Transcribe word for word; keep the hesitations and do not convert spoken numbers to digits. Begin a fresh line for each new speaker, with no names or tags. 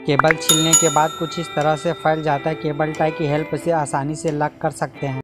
Cable छीलने के बाद कुछ इस तरह से फैल जाता है। केबल टाई की हेल्प से आसानी से लॉक कर सकते हैं।